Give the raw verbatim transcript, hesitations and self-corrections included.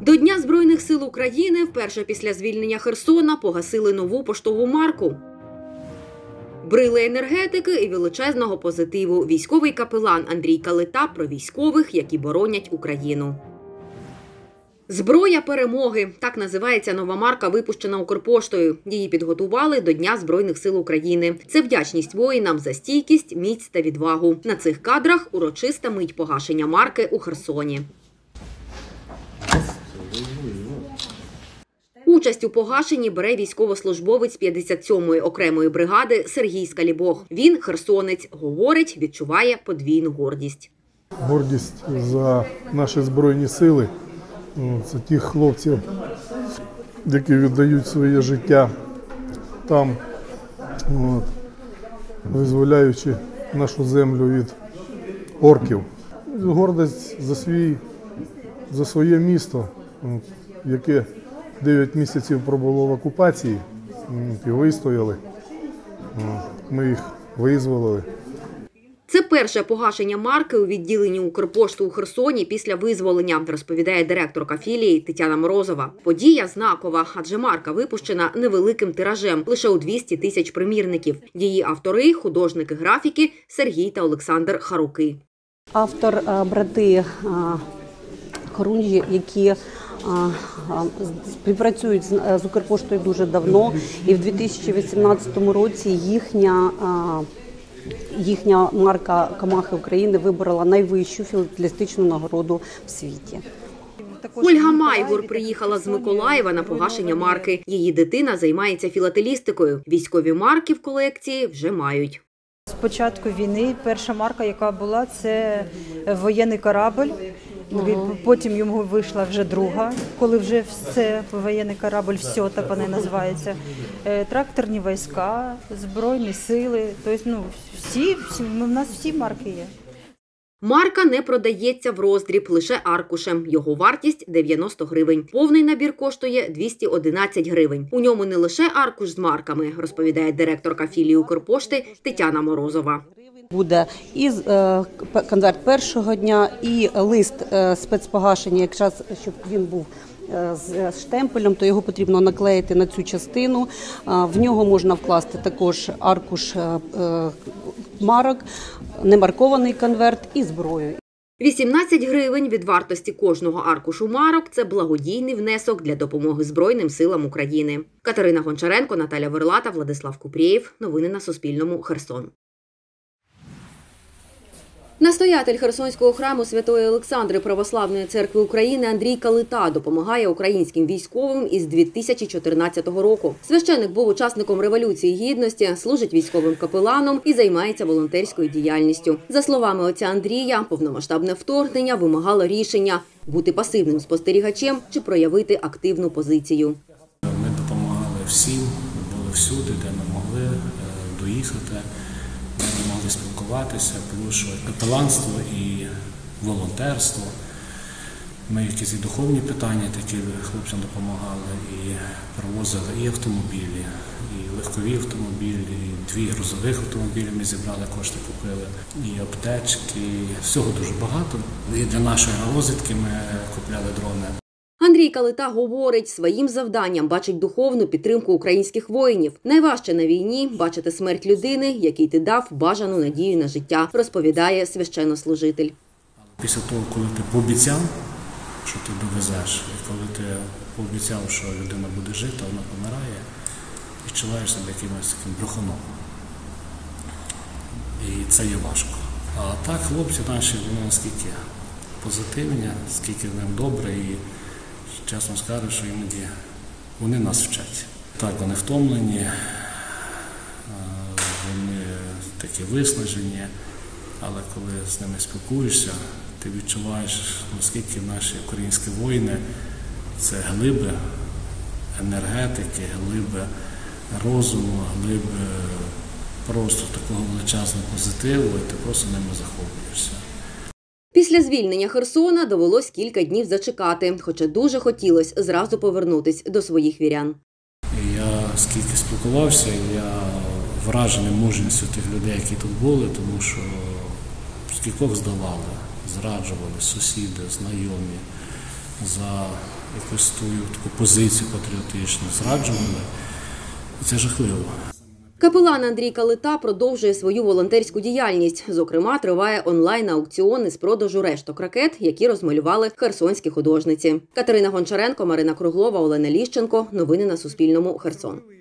До Дня Збройних сил України вперше після звільнення Херсона погасили нову поштову марку. Брили енергетики і величезного позитиву. Військовий капелан Андрій Калита про військових, які боронять Україну. «Зброя перемоги» – так називається нова марка, випущена Укрпоштою. Її підготували до Дня Збройних сил України. Це вдячність воїнам за стійкість, міць та відвагу. На цих кадрах урочиста мить погашення марки у Херсоні. Участь у погашенні бере військовослужбовець п'ятдесят сьомої окремої бригади Сергій Скалібог. Він херсонець. Говорить, відчуває подвійну гордість. Гордість за наші Збройні сили, за тих хлопців, які віддають своє життя там, от, визволяючи нашу землю від орків. Гордість за, свій, за своє місто, от, яке дев'ять місяців пробуло в окупації і вистояли. Ми їх визволили. Це перше погашення марки у відділенні Укрпошти у Херсоні після визволення, розповідає директорка філії Тетяна Морозова. Подія знакова, адже марка випущена невеликим тиражем, лише у двісті тисяч примірників. Її автори – художники-графіки Сергій та Олександр Харуки. Автор – брати Хорунжі, які співпрацюють з Укрпоштою дуже давно, і в дві тисячі вісімнадцятому році їхня, їхня марка «Камахи України» виборола найвищу філателістичну нагороду в світі. Ольга Майгур приїхала з Миколаєва на погашення марки. Її дитина займається філателістикою. Військові марки в колекції вже мають. З початку війни перша марка, яка була, це воєнний корабль. Потім йому вийшла вже друга, коли вже все, воєнний корабль, все, так вони називаються. Тракторні війська, Збройні сили, тобто, ну, всі, всі, у нас всі марки є. Марка не продається в роздріб, лише аркушем. Його вартість – дев'яносто гривень. Повний набір коштує двісті одинадцять гривень. У ньому не лише аркуш з марками, розповідає директорка філії Укрпошти Тетяна Морозова. Буде і конверт першого дня, і лист спецпогашення, якраз щоб він був з штемпелем, то його потрібно наклеїти на цю частину. В нього можна вкласти також аркуш марок, немаркований конверт і зброю. вісімнадцять гривень від вартості кожного аркушу марок – це благодійний внесок для допомоги Збройним силам України. Катерина Гончаренко, Наталя Верлата, Владислав Купрієв. Новини на Суспільному. Херсон. Настоятель Херсонського храму Святої Олександри Православної церкви України Андрій Калита допомагає українським військовим із дві тисячі чотирнадцятого року. Священик був учасником Революції Гідності, служить військовим капеланом і займається волонтерською діяльністю. За словами отця Андрія, повномасштабне вторгнення вимагало рішення – бути пасивним спостерігачем чи проявити активну позицію. Ми допомагали всім, були всюди, де ми могли доїхати. Ми могли спілкуватися, тому що капеланство і волонтерство. Ми якісь і духовні питання такі хлопцям допомагали, і провозили і автомобілі, і легкові автомобілі, і дві грузових автомобілі ми зібрали, кошти купили, і аптечки, всього дуже багато. І для нашої розвідки ми купляли дрони. Андрій Калита говорить, своїм завданням бачить духовну підтримку українських воїнів. Найважче на війні – бачити смерть людини, якій ти дав бажану надію на життя, розповідає священнослужитель. Після того, коли ти пообіцяв, що ти довезеш, і коли ти пообіцяв, що людина буде жити, а вона помирає, відчуваєш себе якимось таким брехуном. І це є важко. А так хлопці наші, вони наскільки позитивні, скільки в ним добре, і чесно скажу, що іноді вони нас вчать. Так, вони втомлені, вони такі виснажені, але коли з ними спілкуєшся, ти відчуваєш, наскільки наші українські воїни – це глиби енергетики, глиби розуму, глиби просто такого величезного позитиву, і ти просто ними захоплюєшся. Після звільнення Херсона довелось кілька днів зачекати, хоча дуже хотілося зразу повернутись до своїх вірян. Я скільки спілкувався, я вражений мужністю тих людей, які тут були, тому що скількох здавали, зраджували сусіди, знайомі за якусь свою таку позицію патріотичну, зраджували. І це жахливо. Капелан Андрій Калита продовжує свою волонтерську діяльність. Зокрема, триває онлайн-аукціон із продажу решток ракет, які розмалювали херсонські художниці. Катерина Гончаренко, Марина Круглова, Олена Ліщенко. Новини на Суспільному. Херсон.